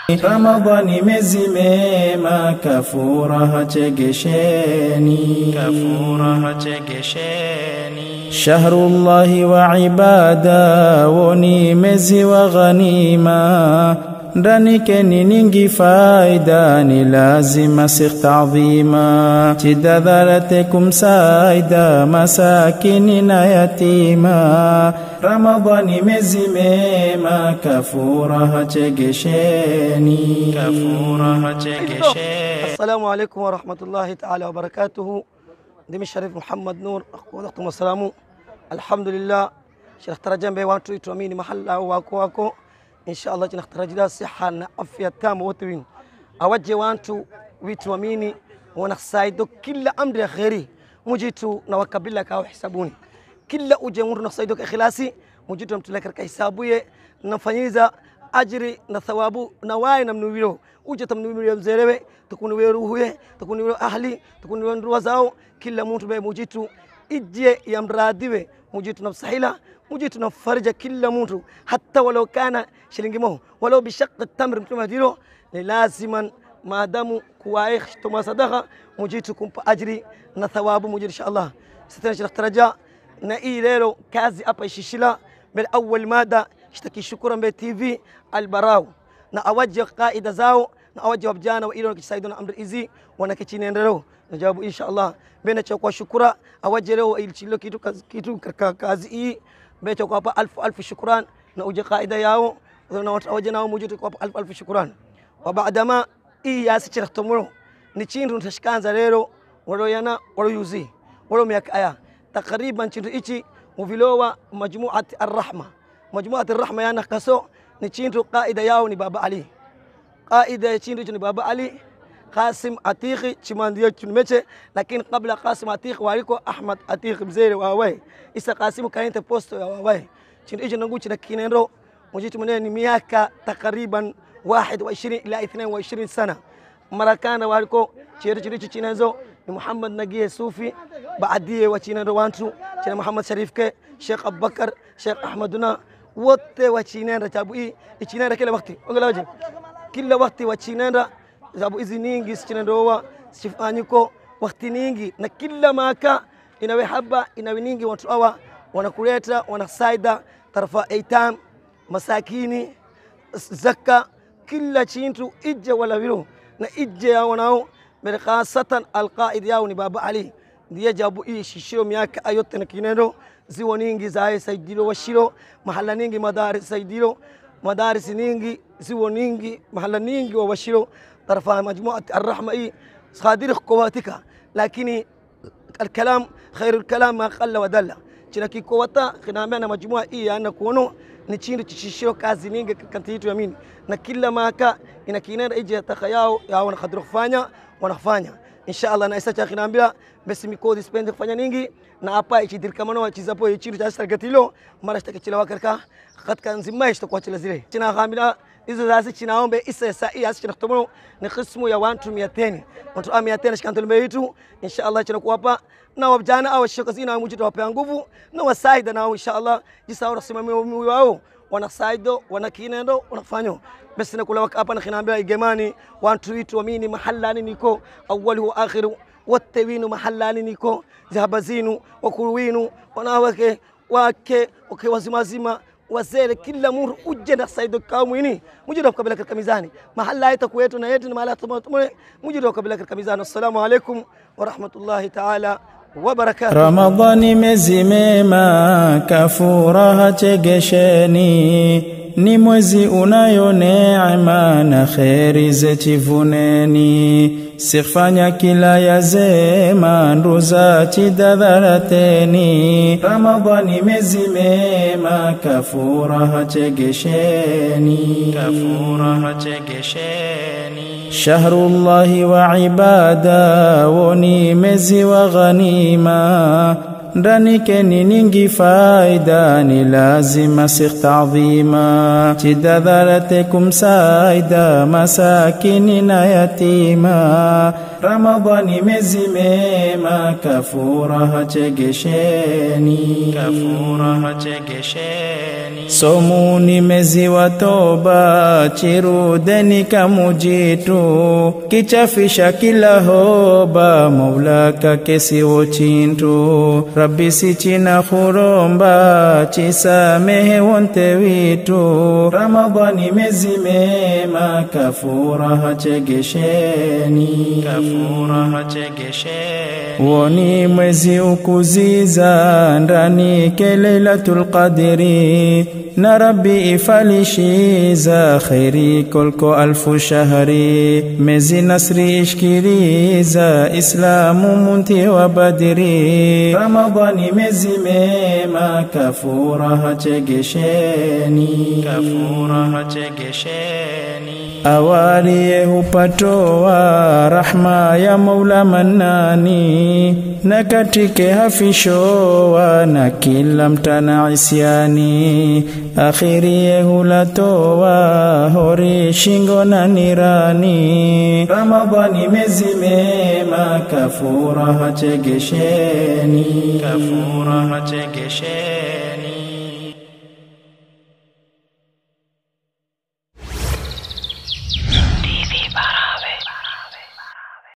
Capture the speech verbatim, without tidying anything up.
Ramadhani mezi mema, kafura hachegesheni, kafura hachegesheni. Shahrullahi wa ibada, woni mezi wa ghanima, ndani keni ningi faida, ni lazima sikh ta'zima. Chidadhalatekum saida, masakini na yatima. Ramadhani mezi mema, kafura hachegesheni, kafura hachegesheni. Assalamu alaikum wa rahmatullahi ta'ala wa barakatuhu. Ndimi Sharif Muhammad Nur, akhwadakum wassalamu. Alhamdulillah, shinakhtarajambe watu ituamini mahalla wako wako. Inshallah tunakhtarajia siha na afya tamu wote wenu. Awaje watu wituamini wanakhsaido kila amri ya khairi. Mujitu na wakabila kwa hisabuni. Kila uje mtu nakhsaido kwa ikhlasi, mujitu mtuleka kwa hisabuye nafanyiza ajiri na thawabu na wai na mnuwilo. Uje tamnuwilo mzelewe, tukuniwe ruhuye, tukuniwe ahli, tukuniwe nduwa zao. Kila mtu be mujitu ije yamradiwe, mujitu nafsahila, mujitu nafarija kila mtu, hata walau kana shilingi moho, walau bishaq tamr mtume dilo, ni laziman maadamu kuwaikh tuma sadaqa, mujitu kumpa ajri na thawabu mujitu inshallah. Sitana shinakhtarajia na hii leo kazi hapa ishishila bil awwal mada shtaki shukran be T V Albaraw, na awajja qaida zao na awajja wabjana wa ilo wakisaiduna amri izi wanakichini endelo najabu inshallah. Bena cha kwa shukura awajja leo ilchilo kitu kitu kazi hii becho kwa hapa alfu alfu shukran na uje qaida yao na awajja nao mujitu kwa alfu alfu shukran. Wa baadama hii yasi chirahtomulo ni chindu ntashkanza leo walo yana walo yuzi walo miaka aya takriban chindu ichi muvilowa majmu'at ar-rahma. مجموعة الرحمة يعني قصو نشينتو قائدة ياوني بابا علي قائدة نشينتو جني بابا علي قاسم عتيقي شمانديو تشنمشي. لكن قبل قاسم عتيق واريكو أحمد عتيق بزيري واواي إسا قاسم كان تبوستو يا واواي شنو إيجي نقول شنا كينينرو مجيتو منين مياكا تقريبا واحد وعشرين إلى اثنين وعشرين سنة مراكانا واريكو شيري شيري تشينينزو محمد نجيه صوفي بعديه وتشينينرو وانتو شنا محمد شريف كي شيخ أبو بكر شيخ أحمدنا wote wa Chinenda chabu hii Chinenda kila wakati ongelaje kila wakati wa Chinenda sababu hizi nyingi Chinenda wa sifanyiko wakati nyingi na kila maka inawe haba inawe nyingi watu hawa wanakuleta wanasaida tarafa aitam masakini zakka kila chintu ije wala vilo na ije yao nao khasatan alqaid yao ni baba Ali ndiye jabu hii shishio miaka ayote na kinendo ziwa nyingi zae saidilo washilo mahala nyingi madaris saidilo madaris nyingi ziwa nyingi mahala nyingi wa washilo tarafa majmu'at ar-rahma hii صادر قواتك لكن الكلام خير الكلام ما قل ودل chinaki kowata kinaambia majumua hii ana kuono ni chini chishishio kazi nyingi kantitu ya mimi na kila maka inakinenda ije takayao ya wana khadru kufanya wanafanya inshallah na isacha kinaambia basi mikodi spend kufanya nyingi na hapa ichidirkamano wachizapo ichiru cha sargatilo mara shtakachila wakarka katika nzima ishtakuwa chila zile china khamila hizo zazi chinaombe isa saa hii hasi chinaktomo ni qismu ya watu mia tano watu mia tano shikantulimbe yetu inshallah chinakuwa hapa na wabjana au shokazina wa mujito wapea nguvu na wasaida na inshallah jisao rasimamia wao wanasaido wanakinendo wanafanyo basi nakula hapa na khinaambia igemani watu wetu amini mahallani niko awwalu wa akhiru watawinu mahallani niko zahabazinu wakuruwinu wanawake wake okay wazimazima wazele kila mtu uje na saido kaumini mujida kabila katika mizani mahalla yetu kwetu na yetu ni mahalla tumwe mujida kabila katika mizani. Assalamu alaykum wa rahmatullahi ta'ala wa barakatuh. Ramadhani mezi mema, kafura hachegesheni, ni mwezi unayo neema na kheri zetivuneni. Sifanya kila yazema nduza chidadharateni. Ramadhani mezi mema, kafura hachegesheni, kafura hachegesheni. Shahrullahi wa ibada, woni mezi wa ghanima, ndani keni ningi faida, ni lazima sikh ta'zima. Chidadhalatekum saida, masakini na yatima. Ramadhani mezi mema, kafura hachegesheni, kafura hachegesheni. Somu ni mezi wa toba, chirudeni kamujitu, kichafisha kila hoba, Mola kakesi wochintu. Rabbi si china khuromba, chisamehe wonte witu. Ramadhani mezi mema, kafura hachegesheni, kafura hachegesheni. Woni mwezi ukuziza, ndani ke Lailatul Qadri, na Rabbi ifalishiza, khairi kolko alfu shahri. Mezi nasri ishkiriza, Islamu munti wa Badri. Ramadhani mezi mema, kafura hachegesheni, kafura hachegesheni. Awaliye hupatoa rahma ya Mola Manani, na katike hafishowa na kila mtana isyani. Akhiriye hulatowa hori shingo na nirani. Ramadhani mezi mema, kafura hachegesheni, kafura hachegesheni.